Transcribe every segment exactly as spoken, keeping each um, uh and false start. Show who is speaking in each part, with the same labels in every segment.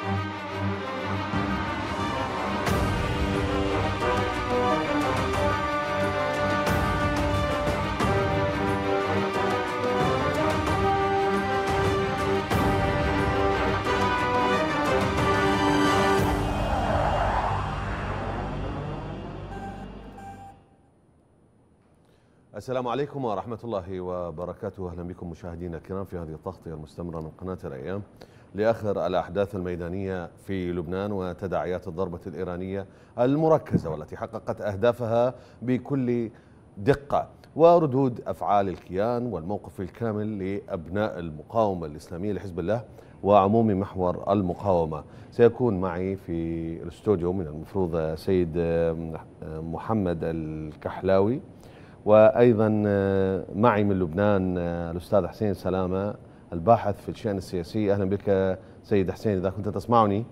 Speaker 1: السلام عليكم ورحمة الله وبركاته. أهلا بكم مشاهدينا الكرام في هذه التغطية المستمرة من قناة الأيام لآخر الأحداث الميدانية في لبنان وتداعيات الضربة الإيرانية المركزة والتي حققت أهدافها بكل دقة، وردود أفعال الكيان والموقف الكامل لأبناء المقاومة الإسلامية لحزب الله وعموم محور المقاومة. سيكون معي في الاستوديو من المفروض سيد محمد الكحلاوي، وأيضا معي من لبنان الأستاذ حسين سلامة الباحث في الشأن السياسي. أهلا بك سيد حسين، إذا كنت تسمعني.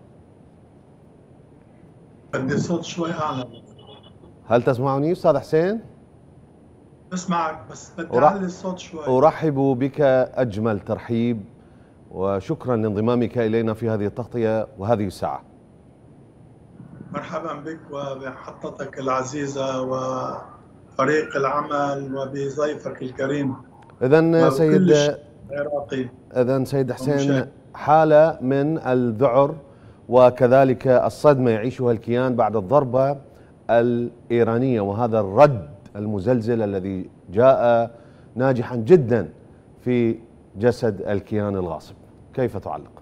Speaker 2: بدي صوت شوي أعلى.
Speaker 1: هل تسمعني أستاذ حسين؟
Speaker 2: بسمعك بس بدي أعلي الصوت شوي.
Speaker 1: أرحب بك أجمل ترحيب وشكرا لانضمامك إلينا في هذه التغطية وهذه الساعة.
Speaker 2: مرحبا بك وبمحطتك العزيزة وفريق العمل وبضيفك الكريم.
Speaker 1: إذن سيد
Speaker 2: عراقي.
Speaker 1: إذن سيد حسين، حالة من الذعر وكذلك الصدمة يعيشها الكيان بعد الضربة الإيرانية وهذا الرد المزلزل الذي جاء ناجحا جدا في جسد الكيان الغاصب. كيف تعلق؟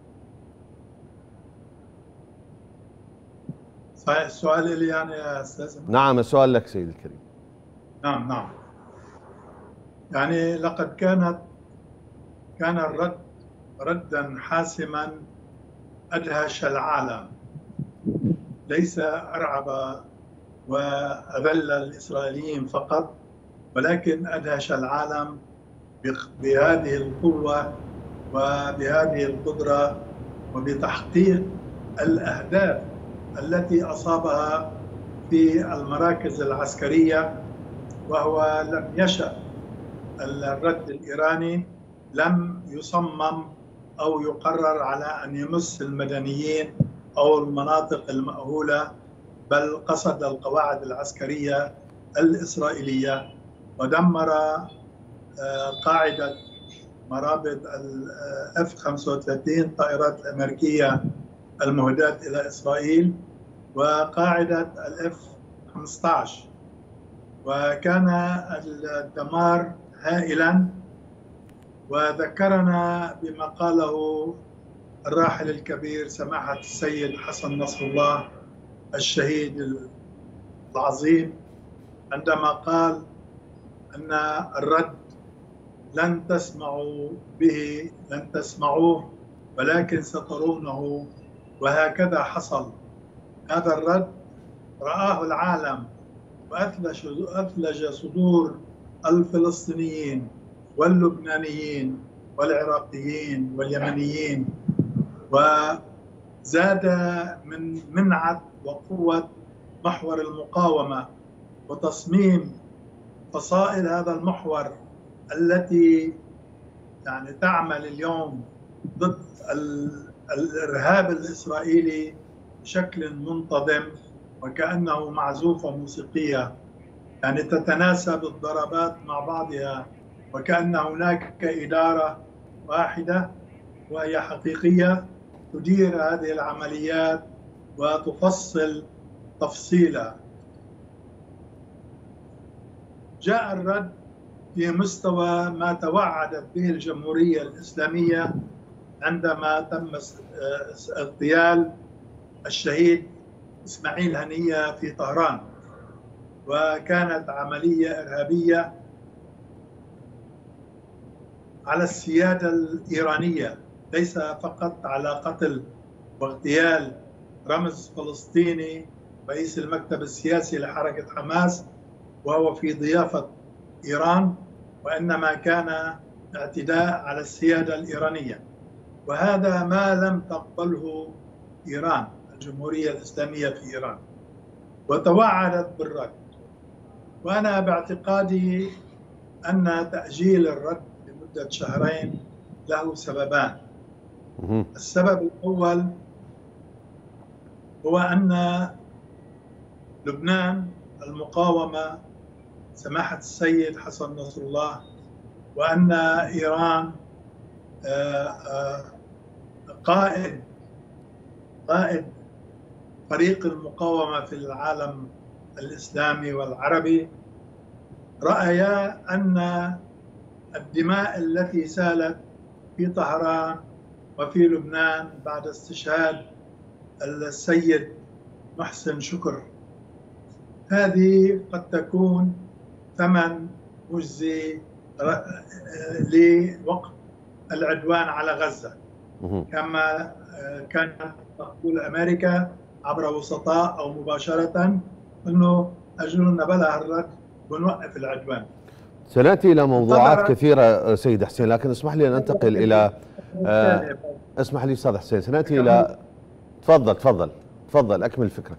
Speaker 2: السؤال لي يعني يا أستاذ؟
Speaker 1: نعم، السؤال لك سيد الكريم.
Speaker 2: نعم نعم يعني لقد كانت كان الرد ردا حاسما أدهش العالم، ليس أرعب وأذل الإسرائيليين فقط، ولكن أدهش العالم بهذه القوة وبهذه القدرة وبتحقيق الأهداف التي أصابها في المراكز العسكرية. وهو لم يشأ الرد الإيراني، لم يصمم أو يقرر على أن يمس المدنيين أو المناطق المأهولة، بل قصد القواعد العسكرية الإسرائيلية ودمر قاعدة مرابط الإف خمسة وثلاثين الطائرات الأمريكية المهداة إلى إسرائيل وقاعدة الإف خمسة عشر، وكان الدمار هائلا. وذكرنا بما قاله الراحل الكبير سماحة السيد حسن نصر الله الشهيد العظيم عندما قال أن الرد لن تسمعوا به لن تسمعوه ولكن سترونه، وهكذا حصل. هذا الرد رآه العالم وأثلج صدور الفلسطينيين واللبنانيين والعراقيين واليمنيين، وزاد من منعة وقوة محور المقاومة وتصميم فصائل هذا المحور التي يعني تعمل اليوم ضد الإرهاب الإسرائيلي بشكل منتظم وكأنه معزوفة موسيقية، يعني تتناسب الضربات مع بعضها وكأن هناك إدارة واحدة وهي حقيقية تدير هذه العمليات وتفصل تفصيلها. جاء الرد في مستوى ما توعدت به الجمهورية الإسلامية عندما تم اغتيال الشهيد إسماعيل هنية في طهران، وكانت عملية إرهابية على السيادة الإيرانية، ليس فقط على قتل واغتيال رمز فلسطيني رئيس المكتب السياسي لحركة حماس وهو في ضيافة إيران، وإنما كان اعتداء على السيادة الإيرانية، وهذا ما لم تقبله إيران الجمهورية الإسلامية في إيران، وتوعدت بالرد. وأنا باعتقادي أن تأجيل الرد لمدة شهرين له سببان. السبب الأول هو أن لبنان المقاومة سماحة السيد حسن نصر الله، وأن إيران قائد قائد فريق المقاومة في العالم الإسلامي والعربي، رأيا أن الدماء التي سالت في طهران وفي لبنان بعد استشهاد السيد محسن شكر هذه قد تكون ثمن مجزي لوقف العدوان على غزة، كما كانت تقول أمريكا عبر وسطاء أو مباشرة أنه أجلنا بلا الرد ونوقف العدوان.
Speaker 1: سنأتي إلى موضوعات كثيرة سيد حسين، لكن اسمح لي أن أنتقل إلى آه اسمح لي أستاذ حسين، سنأتي إلى تفضل تفضل تفضل أكمل الفكرة.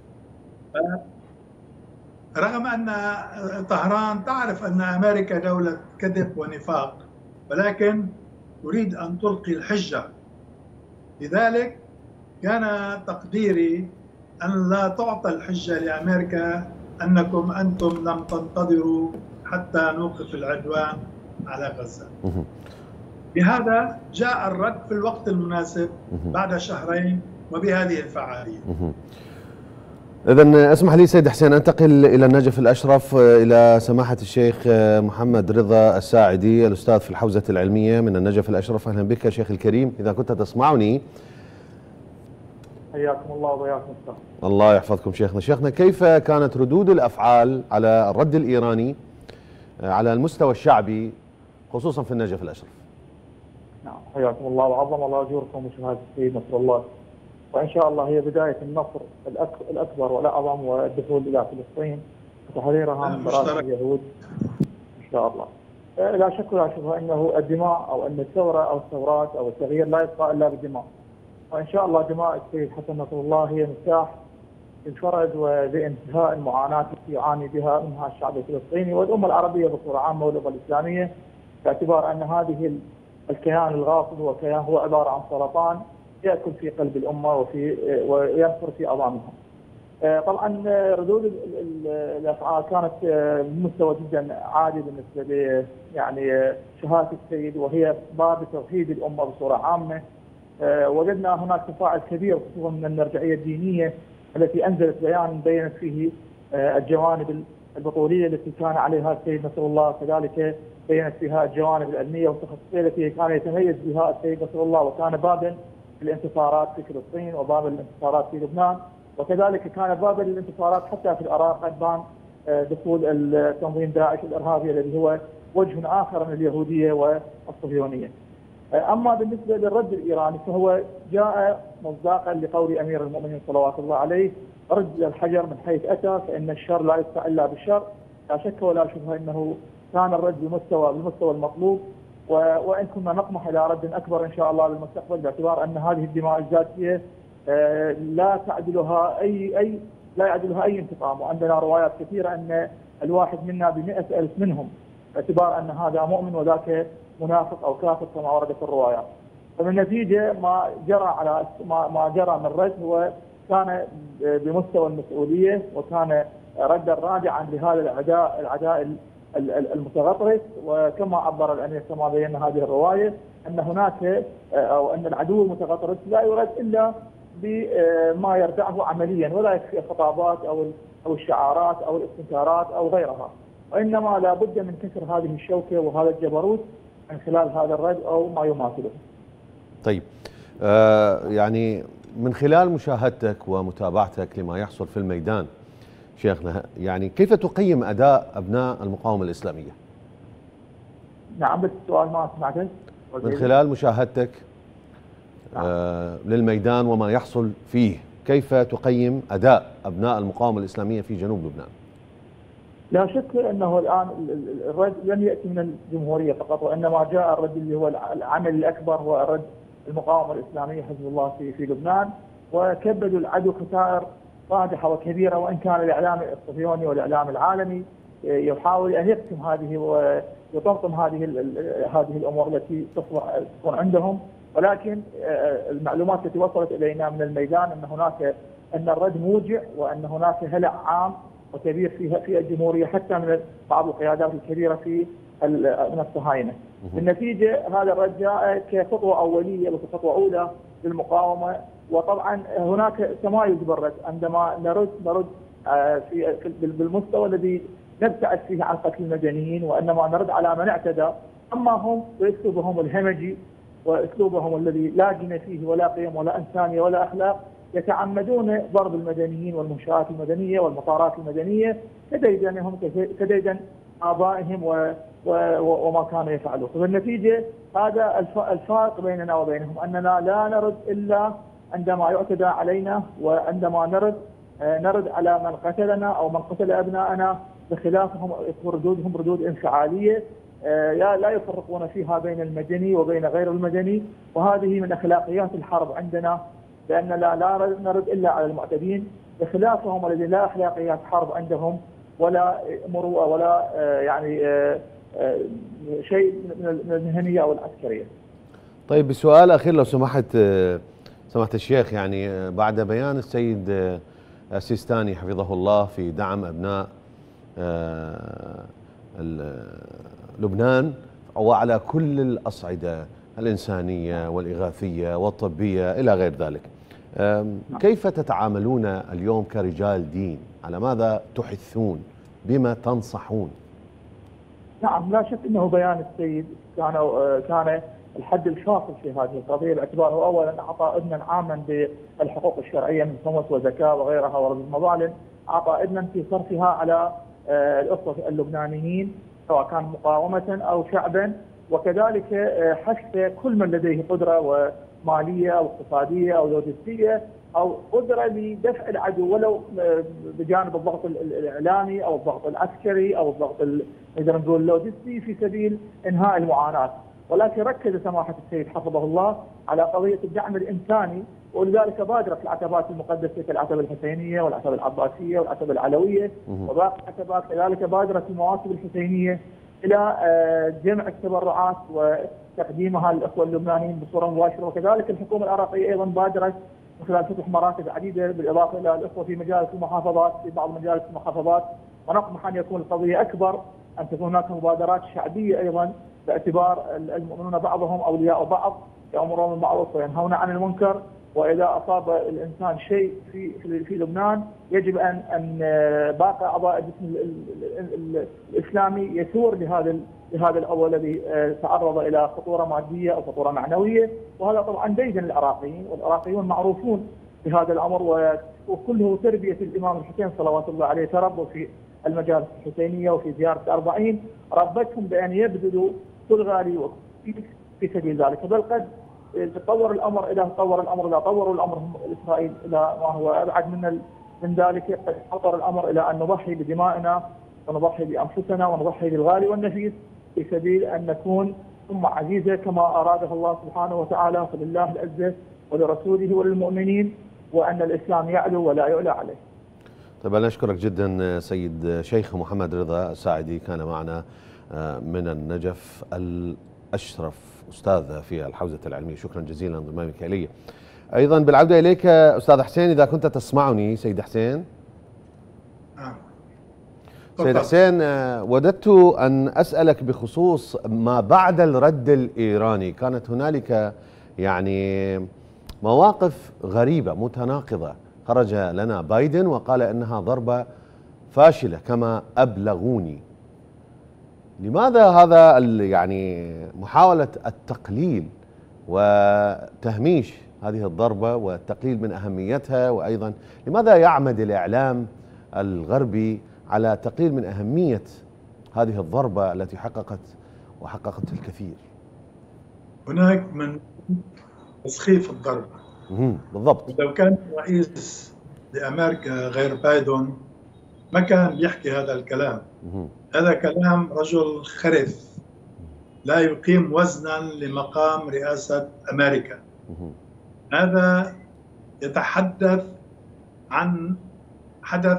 Speaker 2: رغم أن طهران تعرف أن أمريكا دولة كذب ونفاق، ولكن تريد أن تلقي الحجة، لذلك كان تقديري أن لا تعطى الحجة لأمريكا أنكم أنتم لم تنتظروا حتى نوقف العدوان على غزة. بهذا جاء الرد في الوقت المناسب بعد شهرين وبهذه الفعالية.
Speaker 1: إذن اسمح لي سيد حسين أنتقل إلى النجف الأشرف، إلى سماحة الشيخ محمد رضا الساعدي الأستاذ في الحوزة العلمية من النجف الأشرف. أهلا بك شيخ الكريم، إذا كنت تسمعني.
Speaker 3: حياكم الله وبياكم الله.
Speaker 1: الله يحفظكم شيخنا. شيخنا، كيف كانت ردود الأفعال على الرد الإيراني على المستوى الشعبي خصوصا في النجف الأشرف؟
Speaker 3: نعم، حياكم الله وعظم الله أجوركم وشهادة السيد نصر الله، وإن شاء الله هي بداية النصر الأكبر والأعظم والدخول إلى فلسطين وتحريرها من براثن اليهود إن شاء الله. لا شك ولا شبهة أنه الدماء أو أن الثورة أو الثورات أو التغيير لا يبقى إلا بالدماء، وإن شاء الله دماء السيد حسن نصر الله هي مفتاح الفرج وبانتهاء المعاناة التي يعاني بها منها الشعب الفلسطيني والأمة العربية بصورة عامة والأمة الإسلامية، باعتبار أن هذه الكيان الغاصب هو كيان هو عبارة عن سرطان يأكل في قلب الأمة وفي وينفر في عظامها. طبعا ردود الأفعال كانت بمستوى جدا عالي بالنسبة ل يعني شهادة السيد، وهي باب توحيد الأمة بصورة عامة. وجدنا هناك تفاعل كبير خصوصا من المرجعية الدينية التي أنزلت بيان بينت فيه الجوانب البطولية التي كان عليها السيد نصر الله، كذلك بينت فيها الجوانب العلمية والتخصصية التي كان يتميز بها السيد نصر الله، وكان بابا الانتصارات في فلسطين وباب الانتصارات في لبنان، وكذلك كان باب الانتصارات حتى في العراق أبان دخول التنظيم داعش الإرهابي الذي هو وجه آخر من اليهودية والصهيونية. أما بالنسبة للرد الإيراني فهو جاء مصداقا لقول أمير المؤمنين صلوات الله عليه: رد الحجر من حيث أتى فإن الشر لا يدفع إلا بالشر. لا شك ولا شبهة أنه كان الرد بمستوى بالمستوى المطلوب، وإن كنا نطمح إلى رد أكبر إن شاء الله للمستقبل، باعتبار أن هذه الدماء الزاكية لا تعدلها أي أي لا يعدلها أي انتقام، وعندنا روايات كثيرة أن الواحد منا بمئة ألف منهم، باعتبار أن هذا مؤمن وذاك منافق أو كافر كما ورد في الروايات. فمن النتيجة ما جرى على ما, ما جرى من رد هو كان بمستوى المسؤولية، وكان ردا راجعا لهذا العداء العداء المتغطرس. وكما عبر الأمير كما بينا هذه الرواية أن هناك أو أن العدو المتغطرس لا يرد إلا بما يردعه عمليا، ولا يكفي الخطابات أو أو الشعارات أو الاستنكارات أو غيرها، وإنما لا بد من كسر هذه الشوكة وهذا الجبروت من خلال هذا الرد أو ما يماثله.
Speaker 1: طيب، آه يعني من خلال مشاهدتك ومتابعتك لما يحصل في الميدان شيخنا، يعني كيف تقيم أداء أبناء المقاومة الإسلامية؟
Speaker 3: نعم، بس السؤال ما سمعته.
Speaker 1: من خلال مشاهدتك آه للميدان وما يحصل فيه، كيف تقيم أداء أبناء المقاومة الإسلامية في جنوب لبنان؟
Speaker 3: لا شك أنه الآن الرد لم يأتي من الجمهورية فقط، وإنما جاء الرد اللي هو العمل الأكبر هو الرد المقاومة الإسلامية حزب الله في في لبنان، وكبدوا العدو خسائر فادحة وكبيرة، وإن كان الإعلام الصهيوني والإعلام العالمي يحاول أن يقسم هذه ويطمطم هذه هذه الأمور التي تكون عندهم، ولكن المعلومات التي وصلت إلينا من الميدان أن هناك أن الرد موجع وأن هناك هلع عام وكبير في في الجمهورية حتى من بعض القيادات الكبيرة في من الصهاينة. بالنتيجة هذا الرد جاء كخطوة أولية وكخطوة أولى للمقاومة، وطبعا هناك تمايز بالرد عندما نرد نرد في بالمستوى الذي نبتعد فيه عن قتل المدنيين، وإنما نرد على من اعتدى. أما هم بأسلوبهم الهمجي وأسلوبهم الذي لا دين فيه ولا قيم ولا إنسانية ولا أخلاق، يتعمدون ضرب المدنيين والمنشآت المدنية والمطارات المدنية كديدنهم كديدن آبائهم و وما كانوا يفعلون. فبالنتيجة هذا الفارق بيننا وبينهم، أننا لا نرد إلا عندما يعتدى علينا، وعندما نرد نرد على من قتلنا أو من قتل أبنائنا، بخلافهم ردودهم ردود انفعالية لا يفرقون فيها بين المدني وبين غير المدني. وهذه من أخلاقيات الحرب عندنا، لأن لا, لا نرد إلا على المعتدين، بخلافهم الذين لا أخلاقيات حرب عندهم ولا مروءة ولا يعني شيء من المهنية أو العسكرية.
Speaker 1: طيب بسؤال أخير لو سمحت سمحت الشيخ، يعني بعد بيان السيد السيستاني حفظه الله في دعم أبناء لبنان وعلى كل الأصعدة الإنسانية والإغاثية والطبية إلى غير ذلك، كيف تتعاملون اليوم كرجال دين؟ على ماذا تحثون؟ بما تنصحون؟
Speaker 3: نعم، لا شك أنه بيان السيد كان كان الحد الفاصل في هذه القضية، باعتباره أولا أعطى إذنا عاما بالحقوق الشرعية من خمس وزكاة وغيرها ورد المظالم، أعطى إذنا في صرفها على الأسرة اللبنانيين سواء كان مقاومة أو شعبا، وكذلك حث كل من لديه قدرة ومالية أو اقتصادية أو لوجستية أو قدرة لدفع العدو، ولو بجانب الضغط الإعلامي أو الضغط العسكري أو الضغط نقدر نقول اللوجستي في سبيل إنهاء المعاناة. ولكن ركز سماحة السيد حفظه الله على قضية الدعم الإنساني، ولذلك بادرت العتبات المقدسة كالعتبة الحسينية والعتبة العباسية والعتبة العلوية وباقي العتبات، كذلك بادرت المواكب الحسينية إلى جمع التبرعات وتقديمها للأخوة اللبنانيين بصورة مباشرة. وكذلك الحكومة العراقية أيضا بادرت من خلال فتح مراكز عديدة بالإضافة إلى الأخوة في مجالس المحافظات في بعض مجالس المحافظات، ونطمح أن يكون القضية أكبر، أن تكون هناك مبادرات شعبية أيضا، باعتبار المؤمنون بعضهم أولياء بعض، يأمرون بالمعروف وينهون عن المنكر، وإذا أصاب الإنسان شيء في في لبنان يجب أن أن باقي أعضاء الجسم الإسلامي يثور لهذا لهذا الأول الذي تعرض إلى خطورة مادية أو خطورة معنوية. وهذا طبعا ديدن العراقيين، والعراقيون معروفون بهذا الأمر، وكله تربية الإمام الحسين صلوات الله عليه، تربوا في المجالس الحسينية وفي زيارة الأربعين، ربتهم بأن يبذلوا كل غالي في سبيل ذلك. بل قد تطور الأمر إلى تطور الأمر إلى طوروا الأمر الإسرائيل إلى ما هو أبعد من من ذلك، قد تطور الأمر إلى أن نضحي بدمائنا ونضحي بأنفسنا ونضحي بالغالي والنفيس في سبيل أن نكون أمة عزيزة كما أرادها الله سبحانه وتعالى، فلله العزة ولرسوله وللمؤمنين، وأن الإسلام يعلو ولا يعلى عليه.
Speaker 1: طيب أنا أشكرك جدا سيد شيخ محمد رضا الساعدي، كان معنا من النجف الأشرف أستاذ في الحوزة العلمية. شكرا جزيلا انضمامك إلي. أيضا بالعودة إليك أستاذ حسين، إذا كنت تسمعني. سيد حسين.
Speaker 2: نعم.
Speaker 1: سيد حسين، وددت أن أسألك بخصوص ما بعد الرد الإيراني. كانت هنالك يعني مواقف غريبة متناقضة، خرج لنا بايدن وقال إنها ضربة فاشلة كما أبلغوني. لماذا هذا يعني محاولة التقليل وتهميش هذه الضربة والتقليل من أهميتها؟ وأيضا لماذا يعمد الإعلام الغربي على تقليل من أهمية هذه الضربة التي حققت وحققت الكثير؟
Speaker 2: هناك من تسخيف الضربة.
Speaker 1: بالضبط.
Speaker 2: لو كان رئيس لأمريكا غير بايدن ما كان يحكي هذا الكلام. هذا كلام رجل خرف لا يقيم وزنا لمقام رئاسة أمريكا. هذا يتحدث عن حدث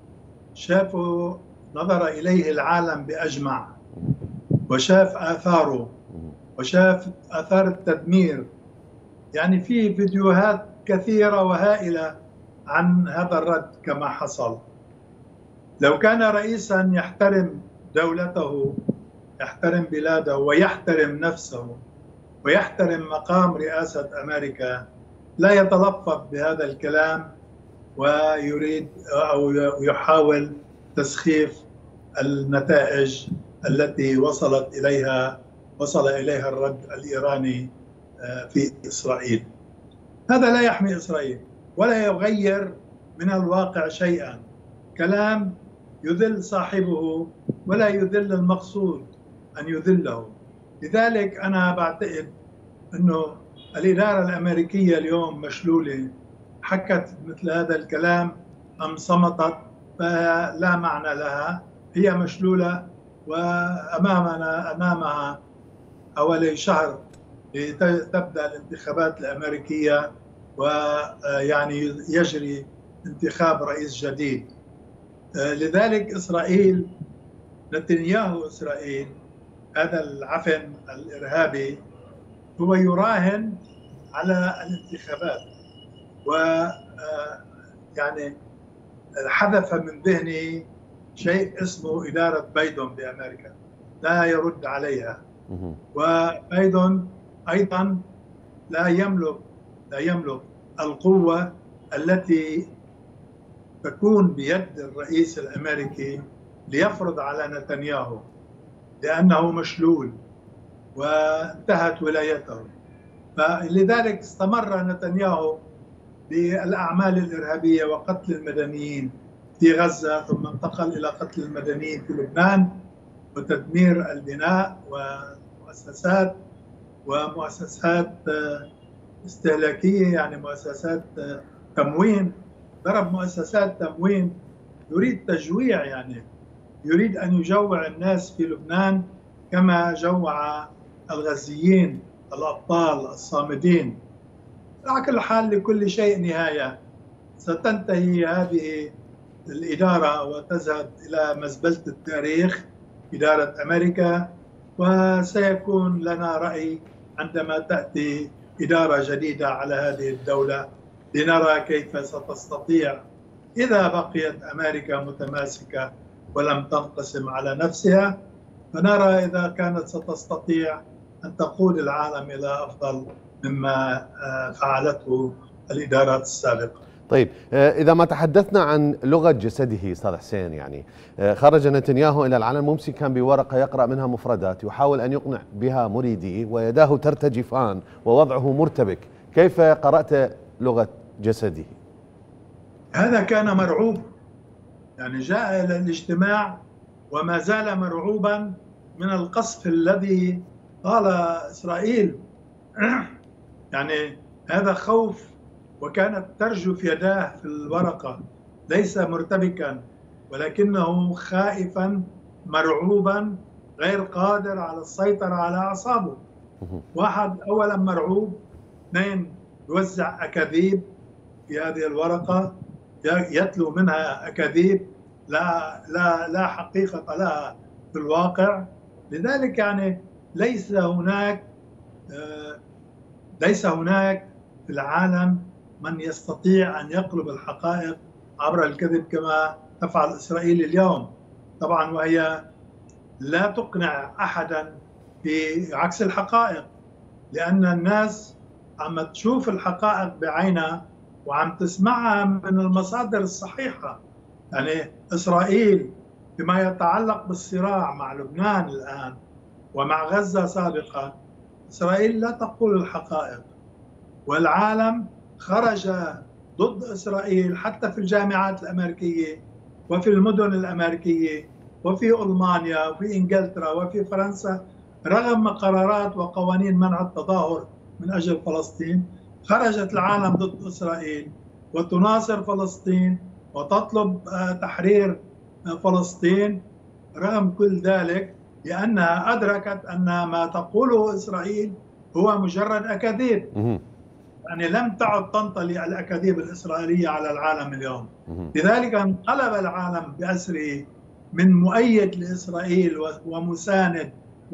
Speaker 2: شافه نظر إليه العالم بأجمع، وشاف آثاره وشاف آثار التدمير. يعني في فيديوهات كثيرة وهائلة عن هذا الرد كما حصل. لو كان رئيسا يحترم دولته، يحترم بلاده ويحترم نفسه ويحترم مقام رئاسة أمريكا، لا يتلفظ بهذا الكلام ويريد أو يحاول تسخيف النتائج التي وصلت إليها وصل إليها الرد الإيراني في إسرائيل. هذا لا يحمي إسرائيل ولا يغير من الواقع شيئا، كلام يذل صاحبه ولا يذل المقصود أن يذله. لذلك أنا بعتقد أنه الإدارة الأمريكية اليوم مشلولة، حكت مثل هذا الكلام أم صمتت فلا معنى لها، هي مشلولة وأمامنا أمامها حوالي شهر لتبدأ الانتخابات الأمريكية ويعني يجري انتخاب رئيس جديد. لذلك إسرائيل، نتنياهو إسرائيل هذا العفن الإرهابي هو يراهن على الانتخابات، و يعني حذف من ذهني شيء اسمه إدارة بايدن بأمريكا لا يرد عليها، وبايدن أيضا لا يملك لا يملك القوة التي تكون بيد الرئيس الأمريكي ليفرض على نتنياهو، لأنه مشلول وانتهت ولايته. فلذلك استمر نتنياهو بالأعمال الإرهابية وقتل المدنيين في غزة، ثم انتقل إلى قتل المدنيين في لبنان وتدمير البناء ومؤسسات ومؤسسات استهلاكية، يعني مؤسسات تموين، ضرب مؤسسات تموين، يريد تجويع، يعني يريد أن يجوع الناس في لبنان كما جوع الغزيين الأبطال الصامدين. على كل حال لكل شيء نهاية، ستنتهي هذه الإدارة وتذهب إلى مزبلة التاريخ إدارة أمريكا، وسيكون لنا رأي عندما تأتي إدارة جديدة على هذه الدولة لنرى كيف ستستطيع إذا بقيت أمريكا متماسكة ولم تنقسم على نفسها، فنرى إذا كانت ستستطيع أن تقود العالم إلى أفضل مما فعلته الإدارات السابقة.
Speaker 1: طيب، إذا ما تحدثنا عن لغة جسده أستاذ حسين، يعني خرج نتنياهو إلى العلن ممسكا بورقة يقرأ منها مفردات يحاول أن يقنع بها مريديه ويداه ترتجفان ووضعه مرتبك، كيف قرأت لغة جسده؟
Speaker 2: هذا كان مرعوب، يعني جاء إلى الاجتماع وما زال مرعوبا من القصف الذي قال إسرائيل. يعني هذا خوف، وكانت ترجف يداه في الورقة، ليس مرتبكا ولكنه خائفا مرعوبا غير قادر على السيطرة على أعصابه. واحد أولا مرعوب، اثنين يوزع أكاذيب في هذه الورقة، يتلو منها أكاذيب لا لا لا حقيقة لها في الواقع. لذلك يعني ليس هناك ليس هناك في العالم من يستطيع أن يقلب الحقائق عبر الكذب كما تفعل إسرائيل اليوم، طبعا، وهي لا تقنع أحدا بعكس الحقائق، لأن الناس عم تشوف الحقائق بعينها وعم تسمعها من المصادر الصحيحة. يعني إسرائيل فيما يتعلق بالصراع مع لبنان الآن ومع غزة سابقا، إسرائيل لا تقول الحقائق، والعالم خرج ضد إسرائيل حتى في الجامعات الأمريكية وفي المدن الأمريكية وفي ألمانيا وفي إنجلترا وفي فرنسا، رغم قرارات وقوانين منع التظاهر من أجل فلسطين. خرجت العالم ضد إسرائيل وتناصر فلسطين وتطلب تحرير فلسطين. رغم كل ذلك، لأنها أدركت أن ما تقوله إسرائيل هو مجرد أكاذيب. يعني لم تعد تنطلي الأكاذيب الإسرائيلية على العالم اليوم. لذلك انقلب العالم بأسره من مؤيد لإسرائيل ومساند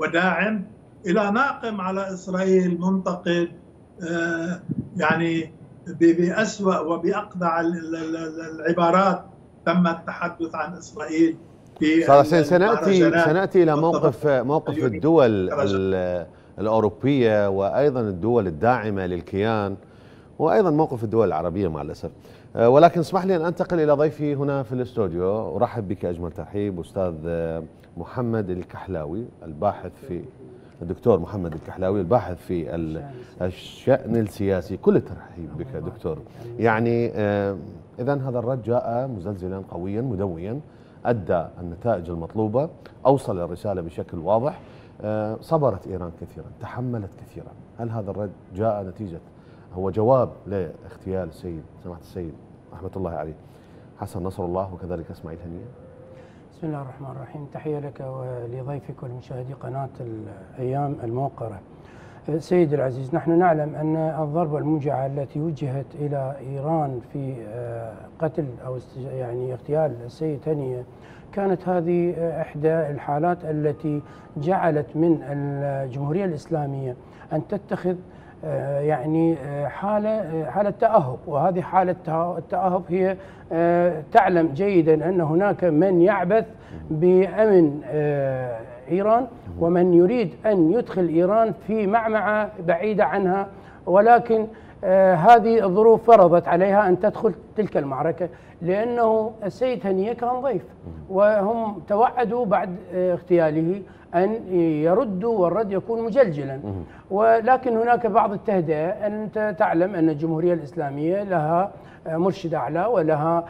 Speaker 2: وداعم إلى ناقم على إسرائيل، منتقد، يعني بأسوأ وبأقذع العبارات تم التحدث عن إسرائيل في
Speaker 1: حسين. سنأتي سنأتي إلى موقف موقف الدول الأوروبية وأيضا الدول الداعمة للكيان وأيضا موقف الدول العربية مع الأسف، ولكن اسمح لي أن أنتقل إلى ضيفي هنا في الاستوديو. أرحب بك أجمل ترحيب أستاذ محمد الكحلاوي، الباحث في الدكتور محمد الكحلاوي الباحث في الشأن السياسي. كل الترحيب بك دكتور. يعني إذا هذا الرد جاء مزلزلا قويا مدويا، أدى النتائج المطلوبة، أوصل الرسالة بشكل واضح. صبرت إيران كثيرا، تحملت كثيرا. هل هذا الرد جاء نتيجة هو جواب لاغتيال السيد سماحة السيد رحمة الله عليه حسن نصر الله وكذلك اسماعيل هنية؟
Speaker 4: بسم الله الرحمن الرحيم. تحية لك ولضيفك ولمشاهدي قناة الأيام الموقرة. سيدي العزيز، نحن نعلم أن الضربة الموجعة التي وجهت إلى إيران في قتل أو يعني اغتيال السيد هنية كانت هذه إحدى الحالات التي جعلت من الجمهورية الإسلامية أن تتخذ يعني حالة حالة تأهب، وهذه حالة التأهب هي تعلم جيدا أن هناك من يعبث بأمن إيران ومن يريد أن يدخل إيران في معمعة بعيدة عنها، ولكن هذه الظروف فرضت عليها أن تدخل تلك المعركة، لأنه السيد هنية كان ضيف وهم توعدوا بعد اغتياله أن يردوا والرد يكون مجلجلا، ولكن هناك بعض التهدئة. أنت تعلم أن الجمهورية الإسلامية لها مرشد أعلى ولها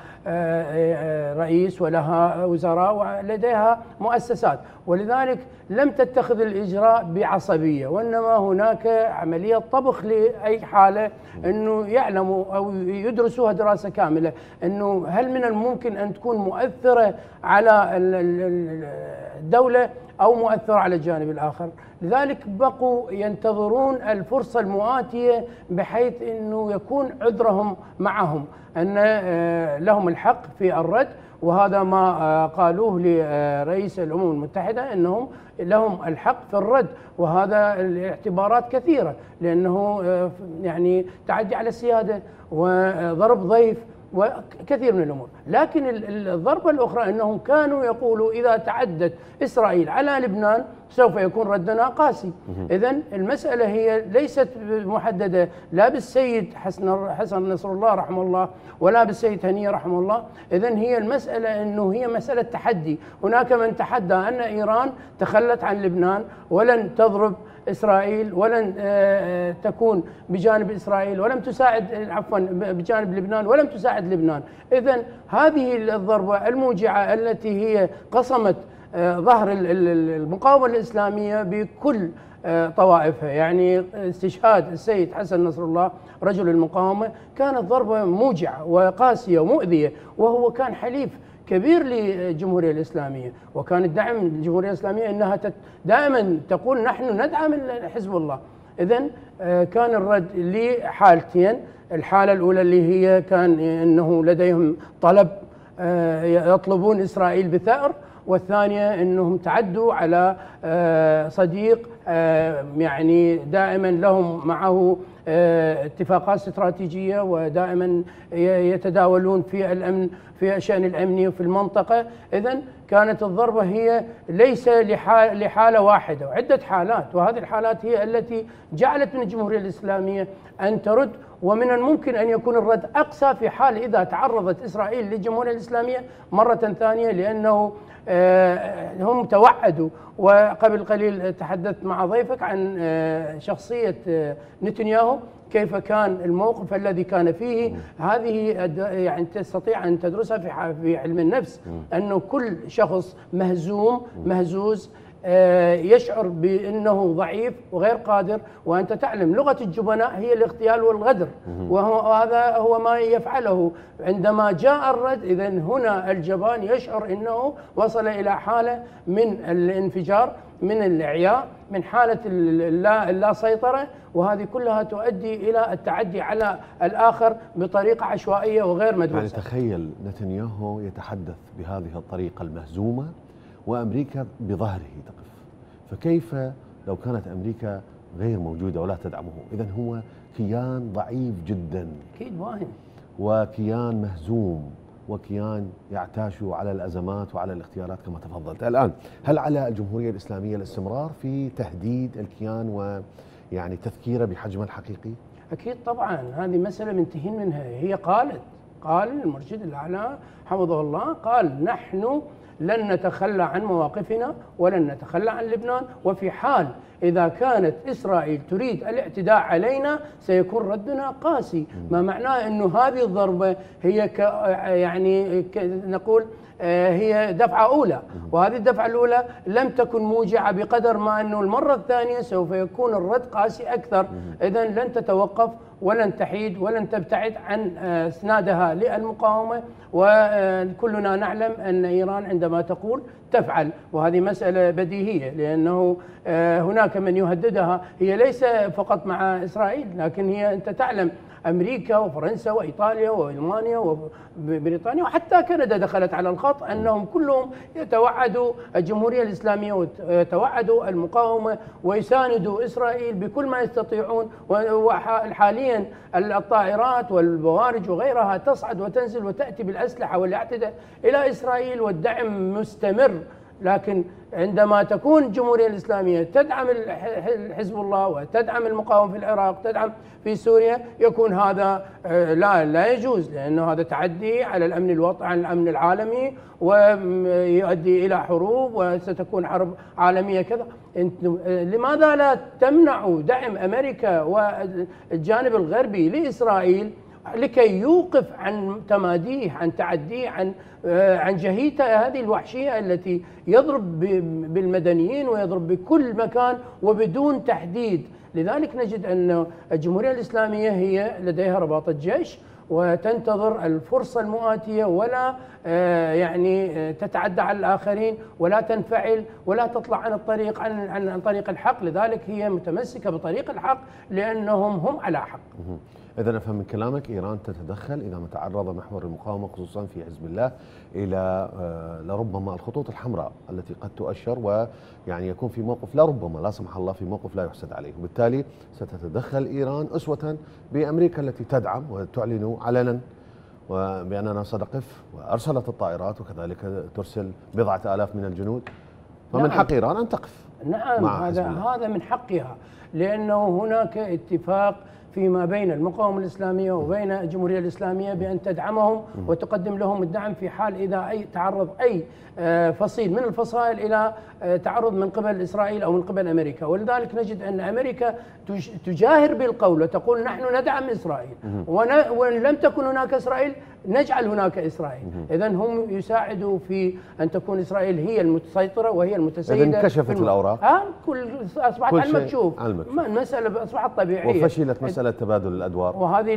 Speaker 4: رئيس ولها وزراء ولديها مؤسسات، ولذلك لم تتخذ الإجراء بعصبية، وإنما هناك عملية طبخ لأي حالة، أنه يعلموا أو يدرسوها دراسة كاملة أنه هل من الممكن أن تكون مؤثرة على الدولة أو مؤثرة على الجانب الآخر. لذلك بقوا ينتظرون الفرصة المؤاتية بحيث أنه يكون عذرهم معهم، أن لهم الحق في الرد، وهذا ما قالوه لرئيس الأمم المتحدة أنهم لهم الحق في الرد، وهذا الاعتبارات كثيرة، لأنه يعني تعدي على السيادة وضرب ضيف وكثير من الأمور. لكن الضربة الأخرى أنهم كانوا يقولوا إذا تعدت إسرائيل على لبنان سوف يكون ردنا قاسي. إذن المسألة هي ليست محددة لا بالسيد حسن حسن نصر الله رحمه الله ولا بالسيد هنية رحمه الله. إذن هي المسألة أنه هي مسألة تحدي. هناك من تحدى أن إيران تخلت عن لبنان ولن تضرب إسرائيل ولن تكون بجانب إسرائيل ولم تساعد عفوا بجانب لبنان ولم تساعد لبنان. إذن هذه الضربة الموجعة التي هي قصمت ظهر المقاومة الإسلامية بكل طوائفها، يعني استشهاد السيد حسن نصر الله رجل المقاومة كانت ضربة موجعة وقاسية ومؤذية، وهو كان حليف كبير للجمهورية الإسلامية، وكان الدعم للجمهورية الإسلامية أنها دائما تقول نحن ندعم حزب الله. إذن كان الرد لحالتين، الحالة الأولى اللي هي كان أنه لديهم طلب يطلبون إسرائيل بثأر، والثانية أنهم تعدوا على صديق يعني دائما لهم معه اتفاقات استراتيجية ودائما يتداولون في الأمن في الشأن الأمني وفي المنطقة. إذن كانت الضربة هي ليس لحالة واحدة وعدة حالات، وهذه الحالات هي التي جعلت من الجمهورية الإسلامية أن ترد، ومن الممكن أن يكون الرد أقسى في حال إذا تعرضت إسرائيل للجمهورية الإسلامية مرة ثانية، لأنه هم توعدوا. وقبل قليل تحدثت مع ضيفك عن شخصية نتنياهو، كيف كان الموقف الذي كان فيه. هذه يعني تستطيع أن تدرسها في علم النفس، أنه كل شخص مهزوم مهزوز يشعر بأنه ضعيف وغير قادر، وأنت تعلم لغة الجبناء هي الاغتيال والغدر، وهذا هو ما يفعله عندما جاء الرد. إذن هنا الجبان يشعر أنه وصل إلى حالة من الانفجار، من الإعياء، من حالة اللا, اللا سيطرة، وهذه كلها تؤدي إلى التعدي على الآخر بطريقة عشوائية وغير مدروسة.
Speaker 1: يعني تخيل نتنياهو يتحدث بهذه الطريقة المهزومة وأمريكا بظهره تقف، فكيف لو كانت أمريكا غير موجودة ولا تدعمه؟ إذن هو كيان ضعيف جدا،
Speaker 4: اكيد واهن،
Speaker 1: وكيان مهزوم، وكيان يعتاش على الأزمات وعلى الاختيارات كما تفضلت. الآن هل على الجمهورية الإسلامية الاستمرار في تهديد الكيان ويعني تذكيره بحجمه الحقيقي؟
Speaker 4: اكيد طبعا، هذه مساله منتهين منها. هي قالت، قال المرشد الاعلى حفظه الله، قال نحن لن نتخلى عن مواقفنا ولن نتخلى عن لبنان، وفي حال إذا كانت إسرائيل تريد الاعتداء علينا سيكون ردنا قاسي. ما معناه أنه هذه الضربة هي ك يعني ك نقول هي دفعة أولى، وهذه الدفعة الأولى لم تكن موجعة بقدر ما أنه المرة الثانية سوف يكون الرد قاسي أكثر. إذن لن تتوقف ولن تحيد ولن تبتعد عن اسنادها للمقاومة، وكلنا نعلم أن إيران عندما تقول تفعل، وهذه مسألة بديهية، لأنه هناك من يهددها. هي ليس فقط مع إسرائيل، لكن هي أنت تعلم أمريكا وفرنسا وإيطاليا وألمانيا وبريطانيا وحتى كندا دخلت على الخط، أنهم كلهم يتوعدوا الجمهورية الإسلامية ويتوعدوا المقاومة ويساندوا إسرائيل بكل ما يستطيعون. وحاليا الطائرات والبوارج وغيرها تصعد وتنزل وتأتي بالأسلحة والاعتداء إلى إسرائيل، والدعم مستمر. لكن عندما تكون الجمهورية الإسلامية تدعم حزب الله وتدعم المقاومة في العراق، تدعم في سوريا، يكون هذا لا لا يجوز، لأنه هذا تعدي على الأمن الوطني، على الأمن العالمي، ويؤدي إلى حروب، وستكون حرب عالمية كذا. لماذا لا تمنعوا دعم أمريكا والجانب الغربي لإسرائيل لكي يوقف عن تماديه، عن تعديه، عن عن جهيته هذه الوحشية التي يضرب بالمدنيين ويضرب بكل مكان وبدون تحديد؟ لذلك نجد أن الجمهورية الإسلامية هي لديها رباطة جيش وتنتظر الفرصة المؤاتية، ولا يعني تتعدى على الآخرين، ولا تنفعل، ولا تطلع عن الطريق عن عن, عن طريق الحق. لذلك هي متمسكة بطريق الحق لأنهم هم على حق.
Speaker 1: إذا أفهم من كلامك إيران تتدخل إذا ما تعرض محور المقاومة خصوصا في حزب الله إلى لربما الخطوط الحمراء التي قد تؤشر، ويعني يكون في موقف لا ربما لا سمح الله في موقف لا يحسد عليه، وبالتالي ستتدخل إيران أسوة بأمريكا التي تدعم وتعلن علنا وبأننا سنقف، وأرسلت الطائرات وكذلك ترسل بضعة آلاف من الجنود، فمن نعم. حق إيران أن تقف.
Speaker 4: نعم، هذا هذا من حقها، لأنه هناك اتفاق فيما بين المقاومة الإسلامية وبين الجمهورية الإسلامية بأن تدعمهم وتقدم لهم الدعم في حال إذا أي تعرض أي فصيل من الفصائل إلى تعرض من قبل إسرائيل أو من قبل أمريكا. ولذلك نجد أن أمريكا تجاهر بالقول وتقول نحن ندعم إسرائيل، وإن لم تكن هناك إسرائيل نجعل هناك إسرائيل. إذن هم يساعدوا في أن تكون إسرائيل هي المتسيطرة وهي المتسيدة.
Speaker 1: إذن انكشفت الأوراق،
Speaker 4: ها كل أصبحت على المكشوف، المسألة أصبحت طبيعية،
Speaker 1: وفشلت مسألة تبادل الأدوار،
Speaker 4: وهذه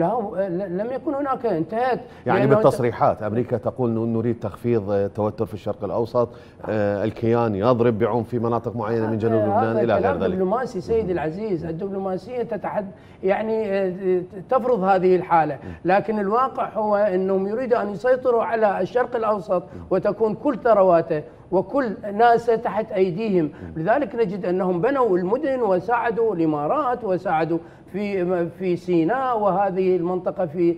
Speaker 4: لم يكن هناك، انتهت.
Speaker 1: يعني بالتصريحات أمريكا تقول نريد تخفيض توتر في الشرق الأوسط، آه الكيان يضرب بعمق في مناطق معينة من جنوب لبنان إلى غير ذلك.
Speaker 4: دبلوماسي سيدي العزيز، الدبلوماسية تتحد يعني تفرض هذه الحالة، لكن الواقع هو أنهم يريدوا أن يسيطروا على الشرق الأوسط وتكون كل ثرواته وكل ناس تحت أيديهم. لذلك نجد أنهم بنوا المدن وساعدوا الإمارات وساعدوا في في سيناء وهذه المنطقة في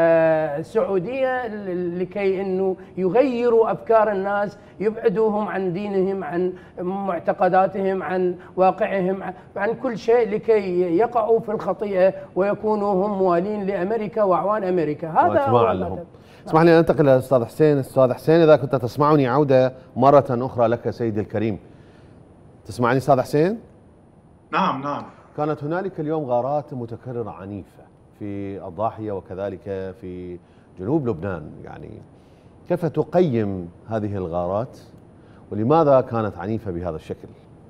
Speaker 4: السعودية لكي أنه يغيروا أفكار الناس، يبعدوهم عن دينهم، عن معتقداتهم، عن واقعهم، عن كل شيء، لكي يقعوا في الخطيئة ويكونوا هم موالين لأمريكا وأعوان أمريكا. هذا هو
Speaker 1: لهم. اسمح لي أن أنتقل للأستاذ حسين. أستاذ حسين، إذا كنت تسمعني عودة مرة أخرى لك سيدي الكريم. تسمعني أستاذ حسين؟
Speaker 2: نعم نعم.
Speaker 1: كانت هنالك اليوم غارات متكررة عنيفة في الضاحية وكذلك في جنوب لبنان، يعني كيف تقيم هذه الغارات ولماذا كانت عنيفة بهذا الشكل؟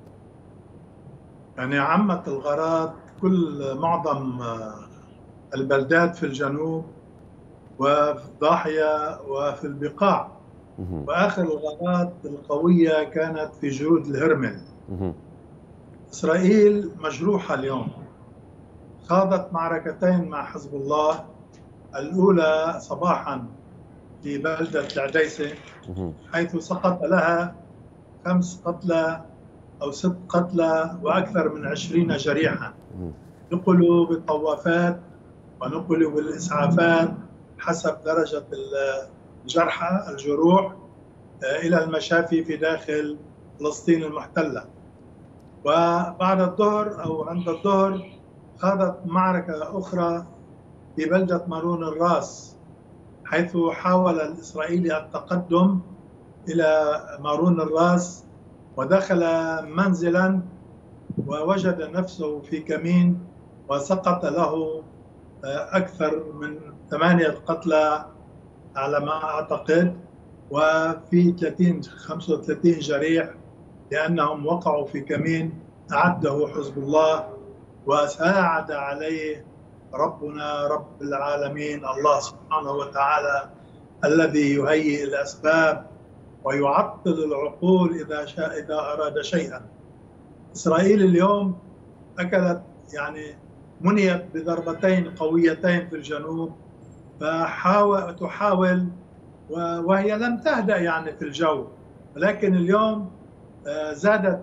Speaker 2: يعني عمت الغارات كل معظم البلدات في الجنوب وفي الضاحية وفي البقاع، وآخر الغارات القوية كانت في جنود الهرمل. إسرائيل مجروحة اليوم، خاضت معركتين مع حزب الله، الأولى صباحا في بلدة العديسة حيث سقط لها خمس قتلى أو ست قتلى وأكثر من عشرين جريحا. نقلوا بالطوافات ونقلوا بالإسعافات حسب درجة الجرحى الجروح إلى المشافي في داخل فلسطين المحتلة. وبعد الظهر أو عند الظهر خاضت معركة أخرى في بلدة مارون الراس، حيث حاول الإسرائيلي التقدم إلى مارون الراس ودخل منزلا ووجد نفسه في كمين وسقط له أكثر من ثمانية قتلى على ما أعتقد، وفي ثلاثين خمسة وثلاثين جريح لأنهم وقعوا في كمين أعده حزب الله وساعد عليه ربنا رب العالمين الله سبحانه وتعالى الذي يهيئ الأسباب ويعطل العقول إذا شاء إذا أراد شيئا. إسرائيل اليوم أكلت يعني منيت بضربتين قويتين في الجنوب، فحاول تحاول وهي لم تهدأ يعني في الجو، ولكن اليوم زادت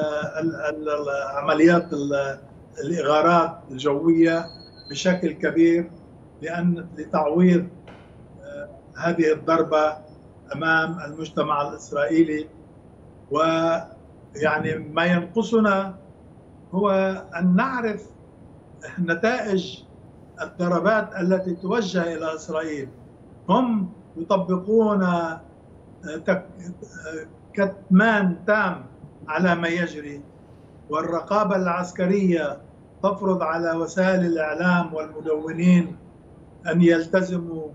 Speaker 2: عمليات الإغارات الجوية بشكل كبير لأن لتعويض هذه الضربة أمام المجتمع الإسرائيلي. ويعني ما ينقصنا هو أن نعرف نتائج الضربات التي توجه إلى إسرائيل. هم يطبقون كتمان تام على ما يجري، والرقابة العسكرية تفرض على وسائل الإعلام والمدونين أن يلتزموا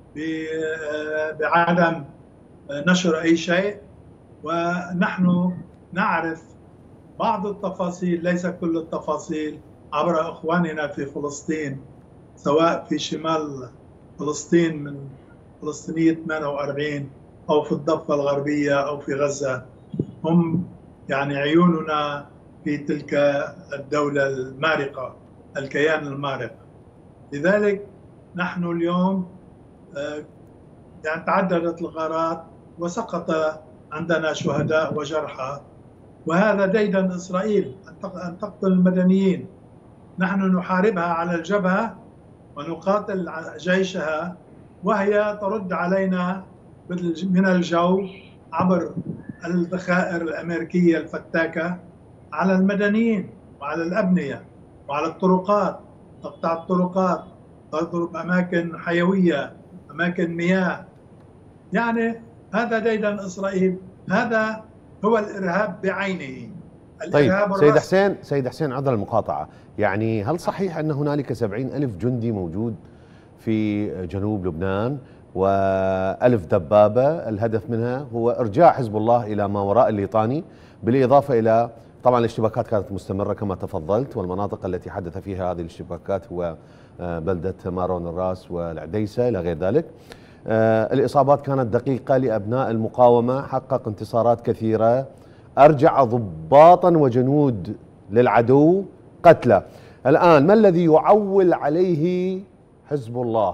Speaker 2: بعدم نشر أي شيء، ونحن نعرف بعض التفاصيل ليس كل التفاصيل عبر أخواننا في فلسطين، سواء في شمال فلسطين من فلسطينية ثمانية وأربعين أو في الضفة الغربية أو في غزة. هم يعني عيوننا في تلك الدولة المارقة، الكيان المارق. لذلك نحن اليوم يعني تعددت الغارات وسقط عندنا شهداء وجرحى، وهذا ديدن إسرائيل أن تقتل المدنيين. نحن نحاربها على الجبهة ونقاتل جيشها، وهي ترد علينا من الجو عبر الذخائر الأمريكية الفتاكة على المدنيين وعلى الأبنية وعلى الطرقات، تقطع الطرقات، تضرب أماكن حيوية، أماكن مياه. يعني هذا ديدن إسرائيل، هذا هو الإرهاب بعينه.
Speaker 1: طيب سيد حسين سيد حسين عذر المقاطعة، يعني هل صحيح أن هنالك سبعين ألف جندي موجود في جنوب لبنان وألف دبابة الهدف منها هو إرجاع حزب الله إلى ما وراء الليطاني، بالإضافة إلى طبعا الاشتباكات كانت مستمرة كما تفضلت، والمناطق التي حدث فيها هذه الاشتباكات هو بلدة مارون الراس والعديسة إلى غير ذلك. الإصابات كانت دقيقة لأبناء المقاومة، حقق انتصارات كثيرة، أرجع ضباطا وجنود للعدو قتلى. الآن ما الذي يعول عليه حزب الله؟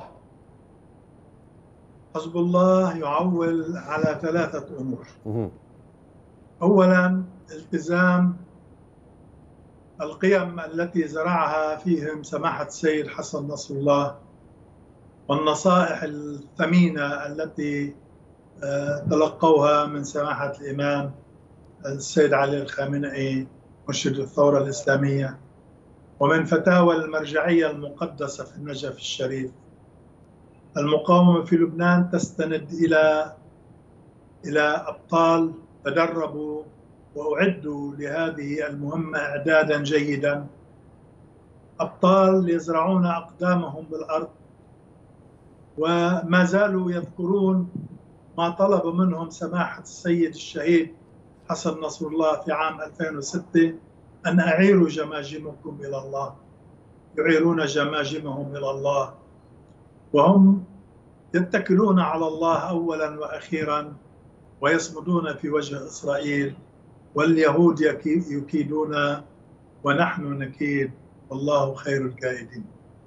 Speaker 2: حزب الله يعول على ثلاثة أمور. أولا التزام القيم التي زرعها فيهم سماحة السيد حسن نصر الله، والنصائح الثمينة التي تلقوها من سماحة الإمام السيد علي الخامنئي مرشد الثورة الإسلامية، ومن فتاوى المرجعية المقدسة في النجف الشريف. المقاومة في لبنان تستند إلى إلى أبطال تدربوا وأعدوا لهذه المهمة إعدادا جيدا، أبطال يزرعون أقدامهم بالأرض وما زالوا يذكرون ما طلب منهم سماحة السيد الشهيد حسن نصر الله في عام ألفين وستة أن أعيروا جماجمكم إلى الله. يعيرون جماجمهم إلى الله، وهم يتكلون على الله أولا وأخيرا، ويصمدون في وجه إسرائيل، واليهود يكيدون ونحن نكيد، والله خير الكائدين.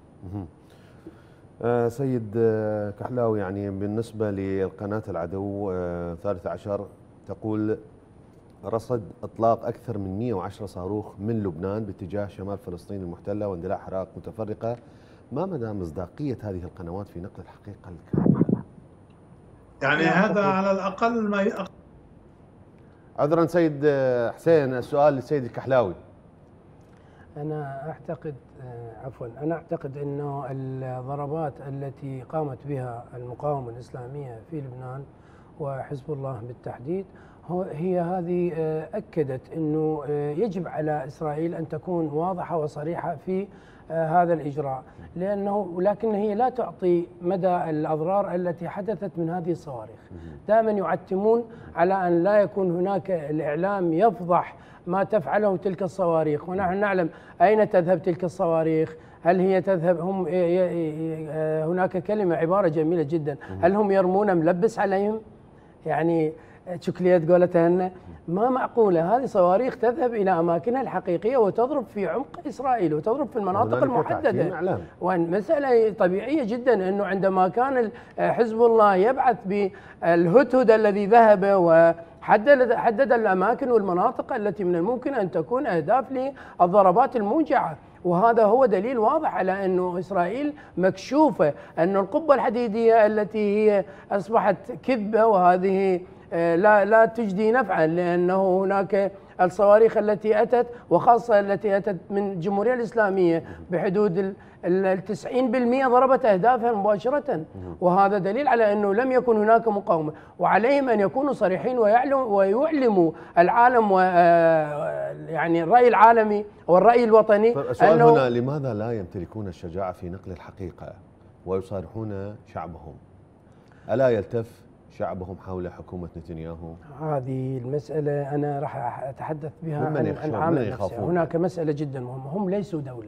Speaker 1: آه سيد كحلاوي، يعني بالنسبة للقناة العدو آه ثالث عشر تقول رصد إطلاق أكثر من مئة وعشرة صاروخ من لبنان باتجاه شمال فلسطين المحتلة واندلاع حرائق متفرقة. ما مدى مصداقية هذه القنوات في نقل الحقيقة الكاملة؟
Speaker 2: يعني هذا على الأقل ما يأخذ.
Speaker 1: عذرا سيد حسين، السؤال للسيد الكحلاوي.
Speaker 4: أنا أعتقد عفوا أنا أعتقد أنه الضربات التي قامت بها المقاومة الإسلامية في لبنان وحزب الله بالتحديد هي هذه أكدت أنه يجب على إسرائيل أن تكون واضحة وصريحة في هذا الإجراء، لأنه لكن هي لا تعطي مدى الأضرار التي حدثت من هذه الصواريخ. دائما يعتمون على أن لا يكون هناك الإعلام يفضح ما تفعله تلك الصواريخ، ونحن نعلم أين تذهب تلك الصواريخ. هل هي تذهب هم هناك كلمة عبارة جميلة جدا، هل هم يرمون ملبس عليهم؟ يعني شكليات قولتهن ما معقولة. هذه صواريخ تذهب إلى أماكنها الحقيقية وتضرب في عمق إسرائيل وتضرب في المناطق المحددة، ومسألة طبيعية جدا أنه عندما كان حزب الله يبعث بالهدهد الذي ذهب وحدد حدد الأماكن والمناطق التي من الممكن أن تكون أهداف للضربات الموجعة، وهذا هو دليل واضح على أنه إسرائيل مكشوفة، أن القبة الحديدية التي هي أصبحت كذبة وهذه لا لا تجدي نفعا، لأنه هناك الصواريخ التي أتت وخاصة التي أتت من الجمهورية الإسلامية بحدود التسعين بالمئة ضربت أهدافها مباشرة، وهذا دليل على أنه لم يكن هناك مقاومة، وعليهم أن يكونوا صريحين ويعلموا العالم و يعني الرأي العالمي والرأي الوطني.
Speaker 1: السؤال هنا، لماذا لا يمتلكون الشجاعة في نقل الحقيقة ويصارحون شعبهم؟ ألا يلتف شعبهم حول حكومة نتنياهو؟
Speaker 4: هذه المسألة أنا راح أتحدث بها عن العامل نفسه. هناك مسألة جدا مهمة، هم ليسوا دولة،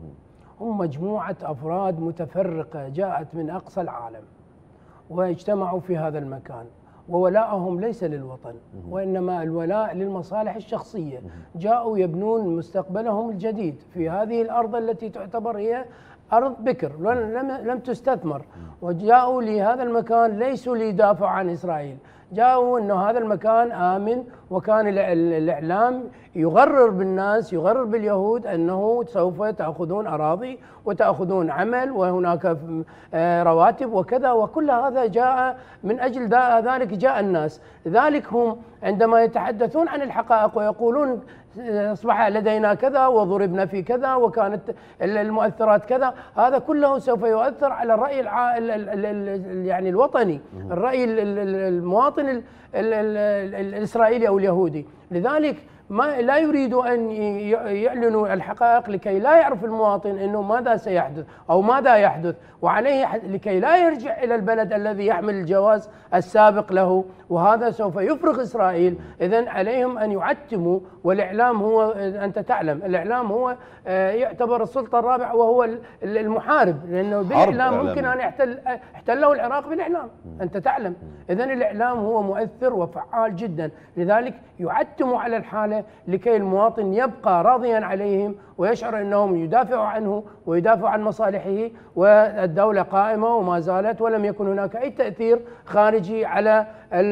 Speaker 4: هم مجموعة أفراد متفرقة جاءت من أقصى العالم واجتمعوا في هذا المكان، وولاءهم ليس للوطن وإنما الولاء للمصالح الشخصية. جاءوا يبنون مستقبلهم الجديد في هذه الأرض التي تعتبر هي أرض بكر لم لم تستثمر، وجاءوا لهذا المكان ليسوا ليدافعوا عن إسرائيل، جاءوا أنه هذا المكان آمن، وكان الإعلام يغرر بالناس يغرر باليهود أنه سوف تأخذون أراضي وتأخذون عمل وهناك رواتب وكذا، وكل هذا جاء من أجل ذلك جاء الناس. لذلك هم عندما يتحدثون عن الحقائق ويقولون أصبح لدينا كذا وضربنا في كذا وكانت المؤثرات كذا، هذا كله سوف يؤثر على الرأي الع... يعني الوطني، الرأي المواطن الإسرائيلي أو اليهودي. لذلك ما لا يريدوا أن يعلنوا الحقائق لكي لا يعرف المواطن أنه ماذا سيحدث أو ماذا يحدث، وعليه لكي لا يرجع إلى البلد الذي يحمل الجواز السابق له، وهذا سوف يفرغ إسرائيل. إذن عليهم أن يعتموا، والإعلام هو أنت تعلم الإعلام هو يعتبر السلطة الرابعة وهو المحارب، لأنه بالإعلام ممكن أن يحتل احتلوا العراق بالإعلام أنت تعلم. إذن الإعلام هو مؤثر وفعال جدا، لذلك يعتموا على الحالة لكي المواطن يبقى راضيا عليهم ويشعر أنهم يدافعوا عنه ويدافعوا عن مصالحه، والدولة قائمة وما زالت، ولم يكن هناك أي تأثير خارجي على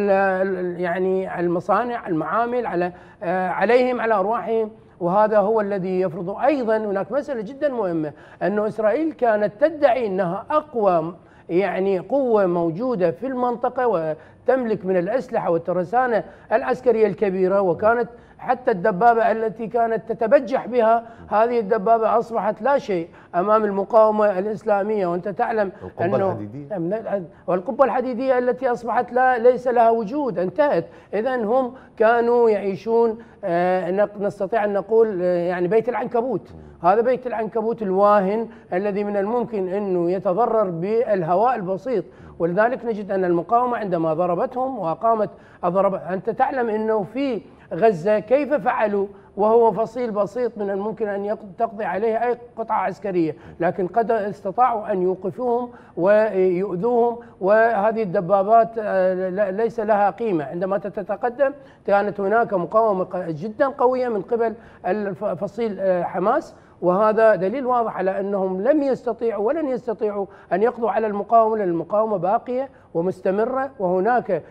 Speaker 4: يعني المصانع المعامل على عليهم على أرواحهم، وهذا هو الذي يفرض. أيضا هناك مسألة جدا مهمة، أن إسرائيل كانت تدعي أنها أقوى يعني قوة موجودة في المنطقة وتملك من الأسلحة والترسانة العسكرية الكبيرة، وكانت حتى الدبابة التي كانت تتبجح بها هذه الدبابة أصبحت لا شيء أمام المقاومة الإسلامية. وأنت تعلم
Speaker 1: القبة
Speaker 4: أنه الحديدية والقبة الحديدية التي أصبحت لا ليس لها وجود انتهت. إذن هم كانوا يعيشون آه نستطيع أن نقول آه يعني بيت العنكبوت، هذا بيت العنكبوت الواهن الذي من الممكن أنه يتضرر بالهواء البسيط. ولذلك نجد أن المقاومة عندما ضربتهم وأقامت الضرب، أنت تعلم أنه في غزة كيف فعلوا وهو فصيل بسيط من الممكن أن تقضي عليه أي قطعة عسكرية، لكن قد استطاعوا أن يوقفوهم ويؤذوهم، وهذه الدبابات ليس لها قيمة. عندما تتقدم كانت هناك مقاومة جدا قوية من قبل فصيل حماس، وهذا دليل واضح على أنهم لم يستطيعوا ولن يستطيعوا أن يقضوا على المقاومة، لأن المقاومة باقية ومستمرة. وهناك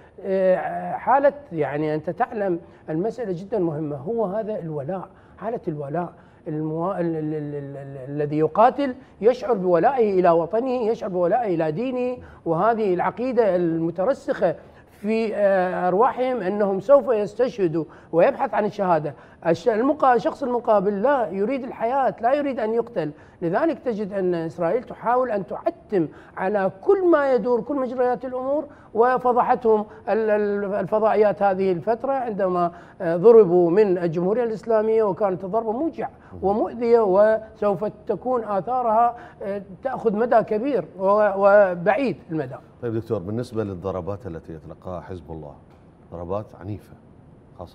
Speaker 4: حالة، يعني أنت تعلم المسألة جدا مهمة، هو هذا الولاء، حالة الولاء. المو... ال... ال... ال... ال... الذي يقاتل يشعر بولائه إلى وطنه، يشعر بولائه إلى دينه، وهذه العقيدة المترسخة في أرواحهم أنهم سوف يستشهدوا ويبحث عن الشهادة. الشخص المقابل لا يريد الحياة، لا يريد أن يقتل. لذلك تجد أن إسرائيل تحاول أن تعتم على كل ما يدور، كل مجريات الأمور، وفضحتهم الفضائيات هذه الفترة عندما ضربوا من الجمهورية الإسلامية، وكانت ضربة موجعة ومؤذية، وسوف تكون آثارها تأخذ مدى كبير وبعيد المدى.
Speaker 1: طيب دكتور، بالنسبة للضربات التي يطلقها حزب الله، ضربات عنيفة خاصة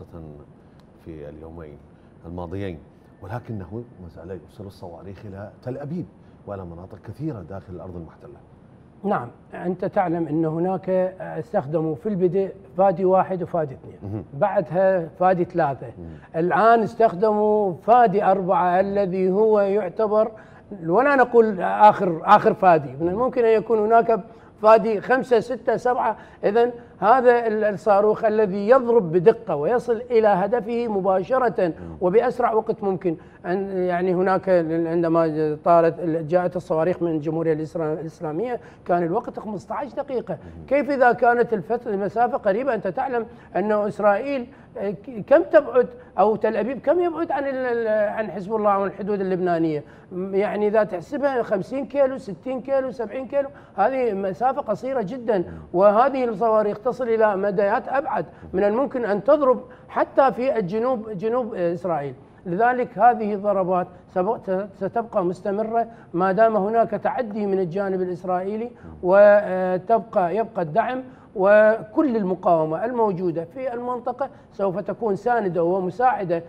Speaker 1: في اليومين الماضيين، ولكنه ما زال يرسل الصواريخ إلى تل أبيب وإلى مناطق كثيرة داخل الأرض المحتلة.
Speaker 4: نعم، أنت تعلم أن هناك استخدموا في البدء فادي واحد وفادي اثنين، بعدها فادي ثلاثة، الآن استخدموا فادي أربعة الذي هو يعتبر، ولا نقول آخر آخر فادي، من الممكن أن يكون هناك فادي خمسة ستة سبعة. إذن هذا الصاروخ الذي يضرب بدقة ويصل إلى هدفه مباشرة وبأسرع وقت ممكن. يعني هناك عندما طارت جاءت الصواريخ من الجمهورية الإسلامية كان الوقت خمسة عشر دقيقة، كيف إذا كانت الفترة المسافة قريبة؟ أنت تعلم أن إسرائيل كم تبعد، أو تل أبيب كم يبعد عن عن حزب الله عن الحدود اللبنانية؟ يعني إذا تحسبها خمسين كيلو ستين كيلو سبعين كيلو، هذه مسافة قصيرة جدا، وهذه الصواريخ تصل إلى مدايات أبعد، من الممكن أن تضرب حتى في الجنوب جنوب إسرائيل. لذلك هذه الضربات ستبقى مستمرة ما دام هناك تعدي من الجانب الإسرائيلي، وتبقى يبقى الدعم، وكل المقاومة الموجودة في المنطقة سوف تكون ساندة ومساعدة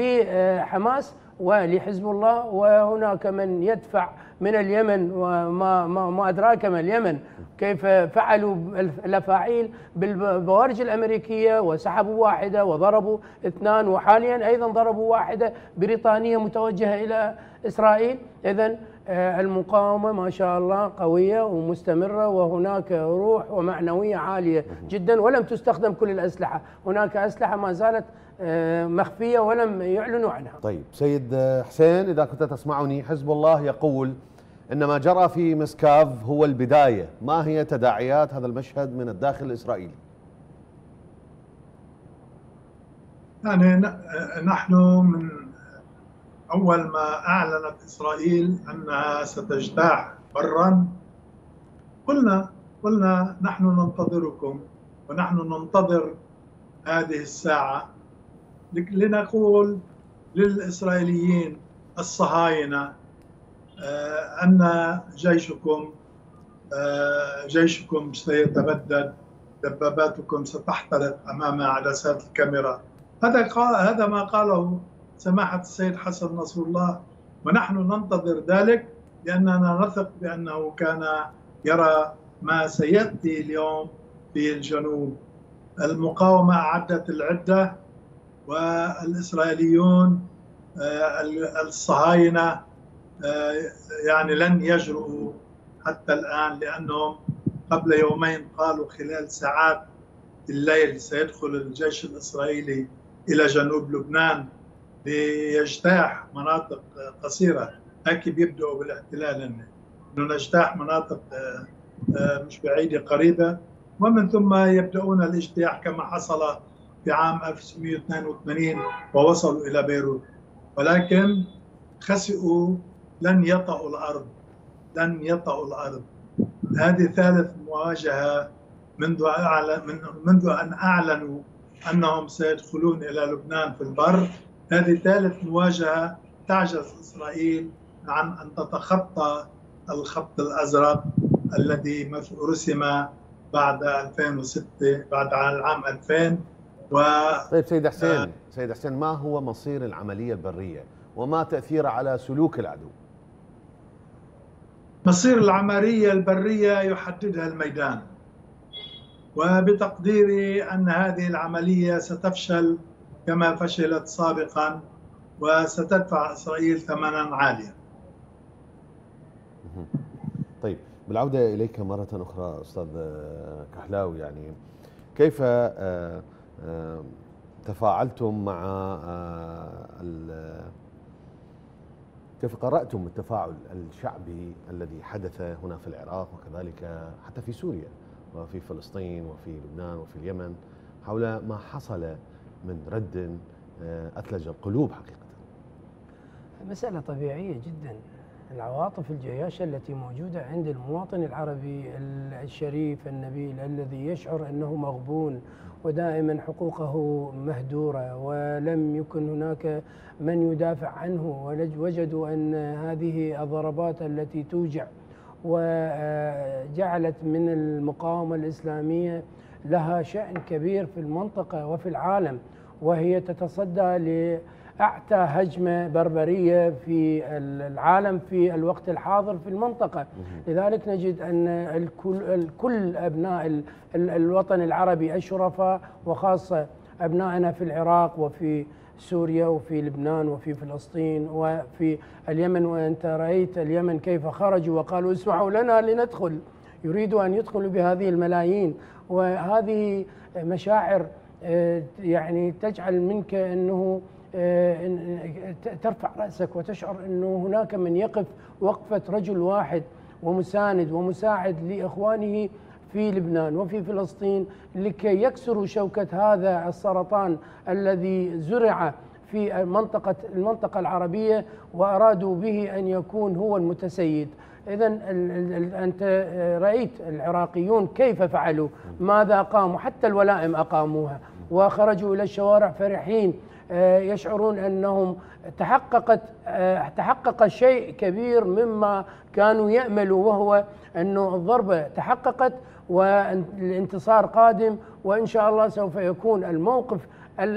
Speaker 4: لحماس ولحزب الله. وهناك من يدفع من اليمن، وما ما ما أدراك ما اليمن، كيف فعلوا الأفاعيل بالبوارج الأمريكية وسحبوا واحدة وضربوا اثنان، وحاليا أيضا ضربوا واحدة بريطانية متوجهة إلى إسرائيل. إذن المقاومة ما شاء الله قوية ومستمرة، وهناك روح ومعنوية عالية جدا، ولم تستخدم كل الأسلحة، هناك أسلحة ما زالت مخفية ولم يعلنوا عنها.
Speaker 1: طيب سيد حسين، إذا كنت تسمعني، حزب الله يقول إن ما جرى في مسكاف هو البداية، ما هي تداعيات هذا المشهد من الداخل الإسرائيلي؟
Speaker 2: يعني نحن من أول ما أعلنت إسرائيل أنها ستجتاح برا قلنا قلنا نحن ننتظركم، ونحن ننتظر هذه الساعة لنقول للإسرائيليين الصهاينة أن جيشكم جيشكم سيتبدد، دباباتكم ستحترق أمام عدسات الكاميرا. هذا هذا ما قاله سماحة السيد حسن نصر الله، ونحن ننتظر ذلك لأننا نثق بأنه كان يرى ما سيأتي اليوم في الجنوب. المقاومة أعدت العدة، والإسرائيليون الصهاينة يعني لن يجرؤوا حتى الآن، لأنهم قبل يومين قالوا خلال ساعات الليل سيدخل الجيش الإسرائيلي إلى جنوب لبنان ليجتاح مناطق قصيرة. هيك بيبدأوا بالاحتلال، إنه نجتاح مناطق مش بعيدة قريبة، ومن ثم يبدأون الاجتياح كما حصل في عام ألف وتسعمئة واثنين وثمانين ووصلوا إلى بيروت. ولكن خسئوا، لن يطأوا الأرض لن يطأوا الأرض. هذه ثالث مواجهة منذ أعلن منذ أن أعلنوا أنهم سيدخلون إلى لبنان في البر. هذه ثالث مواجهة تعجز إسرائيل عن أن تتخطى الخط الأزرق الذي رسم بعد ألفين وستة، بعد العام ألفين. و
Speaker 1: طيب سيد حسين آه سيد حسين ما هو مصير العملية البرية وما تأثير على سلوك العدو؟
Speaker 2: مصير العملية البرية يحددها الميدان، وبتقديري أن هذه العملية ستفشل كما فشلت سابقا وستدفع إسرائيل ثمنا عاليا.
Speaker 1: طيب، بالعودة إليك مرة أخرى أستاذ كحلاوي، يعني كيف تفاعلتم مع كيف قرأتم التفاعل الشعبي الذي حدث هنا في العراق وكذلك حتى في سوريا وفي فلسطين وفي لبنان وفي اليمن حول ما حصل من رد أثلج القلوب حقيقة؟
Speaker 4: مسألة طبيعية جدا. العواطف الجياشة التي موجودة عند المواطن العربي الشريف النبيل الذي يشعر أنه مغبون ودائما حقوقه مهدورة ولم يكن هناك من يدافع عنه، ووجدوا أن هذه الضربات التي توجع وجعلت من المقاومة الإسلامية لها شأن كبير في المنطقة وفي العالم، وهي تتصدى لأعتى هجمة بربرية في العالم في الوقت الحاضر في المنطقة. لذلك نجد أن الكل, الكل أبناء الوطن العربي الشرفاء، وخاصة أبنائنا في العراق وفي سوريا وفي لبنان وفي فلسطين وفي اليمن، وأنت رأيت اليمن كيف خرجوا وقالوا اسمحوا لنا لندخل، يريدوا أن يدخلوا بهذه الملايين. وهذه مشاعر يعني تجعل منك أنه ترفع رأسك وتشعر أنه هناك من يقف وقفة رجل واحد ومساند ومساعد لإخوانه في لبنان وفي فلسطين لكي يكسروا شوكة هذا السرطان الذي زرع في المنطقة المنطقة العربية وأرادوا به أن يكون هو المتسيد. إذن أنت رأيت العراقيون كيف فعلوا، ماذا قاموا، حتى الولائم أقاموها وخرجوا إلى الشوارع فرحين، يشعرون أنهم تحققت تحقق شيء كبير مما كانوا يأملوا، وهو أنه الضربة تحققت والانتصار قادم، وإن شاء الله سوف يكون الموقف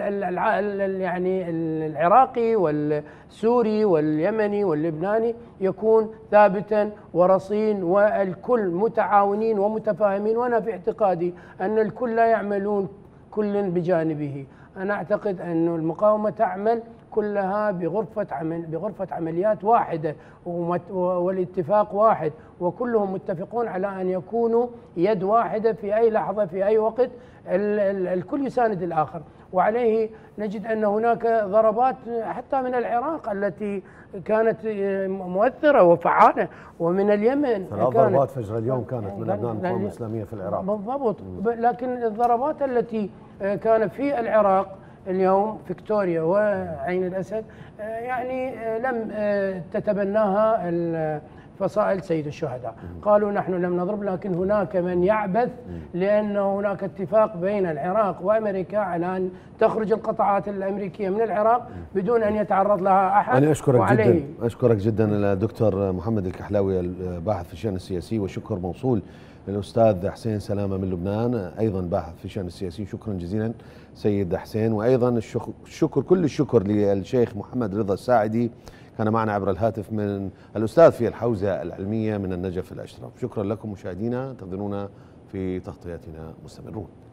Speaker 4: يعني العراقي والسوري واليمني واللبناني يكون ثابتا ورصين، والكل متعاونين ومتفاهمين. وأنا في اعتقادي أن الكل لا يعملون كل بجانبه. أنا أعتقد أن المقاومة تعمل كلها بغرفة عمل بغرفة عمليات واحدة والاتفاق واحد، وكلهم متفقون على أن يكونوا يد واحدة في أي لحظة في أي وقت، الكل يساند الآخر. وعليه نجد أن هناك ضربات حتى من العراق التي كانت مؤثرة وفعالة، ومن اليمن
Speaker 1: ثلاث ضربات فجر اليوم كانت من أبناء القوى الإسلامية في العراق
Speaker 4: بالضبط. لكن الضربات التي كانت في العراق اليوم فيكتوريا وعين الأسد يعني لم تتبناها فصائل سيد الشهداء، قالوا نحن لم نضرب، لكن هناك من يعبث، لأن هناك اتفاق بين العراق وأمريكا على أن تخرج القطاعات الأمريكية من العراق بدون أن يتعرض لها أحد.
Speaker 1: أنا أشكرك جدا أشكرك جدا الدكتور محمد الكحلاوي الباحث في الشأن السياسي، وشكر موصول للأستاذ حسين سلامة من لبنان أيضا باحث في الشأن السياسي. شكرا جزيلا سيد حسين، وأيضا الشكر كل الشكر للشيخ محمد رضا الساعدي، كان معنا عبر الهاتف من الأستاذ في الحوزة العلمية من النجف الأشرف. شكرا لكم مشاهدينا، انتظرونا في تغطياتنا مستمرون.